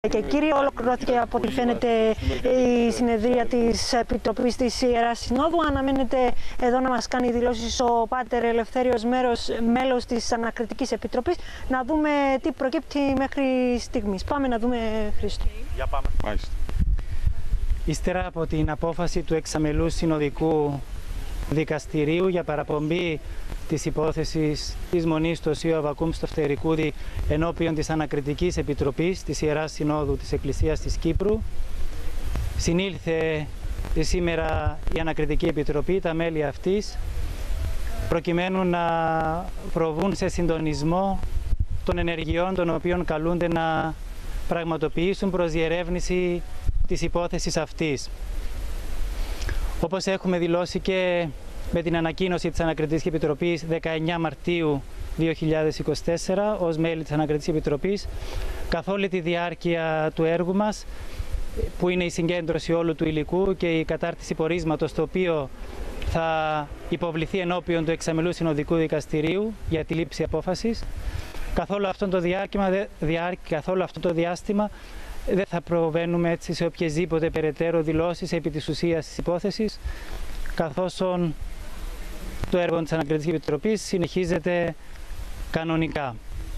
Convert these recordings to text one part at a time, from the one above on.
Και κύριε, ολοκληρώθηκε από ό,τι φαίνεται η συνεδρία της Επιτροπής της Ιεράς Συνόδου. Αναμένεται εδώ να μας κάνει δηλώσεις ο Πάτερ Ελευθέριος, μέλος της Ανακριτικής Επιτροπής. Να δούμε τι προκύπτει μέχρι στιγμής. Πάμε να δούμε, Χρήστο. Για πάμε. Μάλιστα. Ύστερα από την απόφαση του εξαμελούς συνοδικού δικαστηρίου για παραπομπή της υπόθεσης της Μονής του Οσίου Αββακούμ στο Φτερικούδι ενώπιον της Ανακριτικής Επιτροπής της Ιεράς Συνόδου της Εκκλησίας της Κύπρου, συνήλθε σήμερα η Ανακριτική Επιτροπή, τα μέλη αυτής, προκειμένου να προβούν σε συντονισμό των ενεργειών των οποίων καλούνται να πραγματοποιήσουν προς διερεύνηση της υπόθεσης αυτής. Όπως έχουμε δηλώσει και με την ανακοίνωση της Ανακριτικής Επιτροπής 19 Μαρτίου 2024 ως μέλη της Ανακριτικής Επιτροπής, καθ' όλη τη διάρκεια του έργου μας, που είναι η συγκέντρωση όλου του υλικού και η κατάρτιση πορίσματος, το οποίο θα υποβληθεί ενώπιον του εξαμελού συνοδικού δικαστηρίου για τη λήψη απόφασης, καθ' όλο αυτό το διάστημα δεν θα προβαίνουμε έτσι σε οποιασδήποτε περαιτέρω δηλώσεις επί της ουσίας της υπόθεσης, καθώς το έργο της Ανακριτικής Επιτροπής συνεχίζεται κανονικά.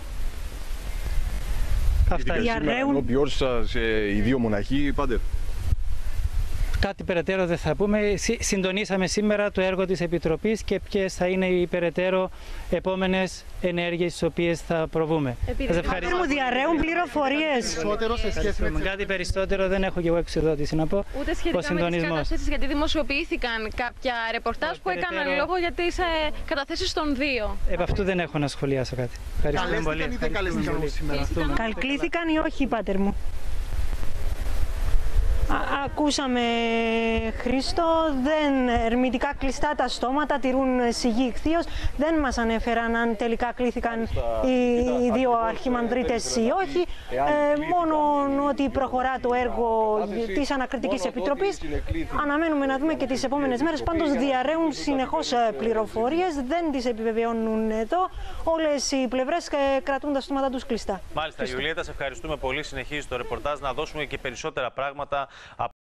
Αυτά. Ενώπιον σας οι δύο μοναχοί, Πάτερ. Κάτι περαιτέρω δεν θα πούμε. Συντονίσαμε σήμερα το έργο της Επιτροπής και ποιες θα είναι οι περαιτέρω επόμενες ενέργειες στις οποίες θα προβούμε. Σας ευχαριστώ. Μου διαρρέουν πληροφορίες. Κάτι περισσότερο δεν έχω και εγώ εξοδότηση να πω. Ούτε σχετικά με τις καταθέσεις, γιατί δημοσιοποιήθηκαν κάποια ρεπορτάζ που έκαναν λόγο για τις καταθέσεις των δύο. Επ' αυτού δεν έχω να σχολιάσω κάτι. Ευχαριστώ πολύ. Καλκλήθηκαν ή όχι, Πάτερ μου? Ακούσαμε, Χρήστο, ερμητικά κλειστά τα στόματα, τηρούν σιγή ηχθείως. Δεν μας ανέφεραν αν τελικά κλήθηκαν οι δύο αρχιμανδρίτες ή όχι. Μόνο ότι προχωρά το έργο της Ανακριτικής Επιτροπής. Αναμένουμε να δούμε και τις επόμενες μέρες. Πάντως διαρρέουν συνεχώς πληροφορίες, δεν τις επιβεβαιώνουν εδώ. Όλες οι πλευρές κρατούν τα στόματα τους κλειστά. Μάλιστα, Ιουλίτα, σε ευχαριστούμε πολύ. Συνεχίζει το ρεπορτάζ. Να δώσουμε και περισσότερα πράγματα από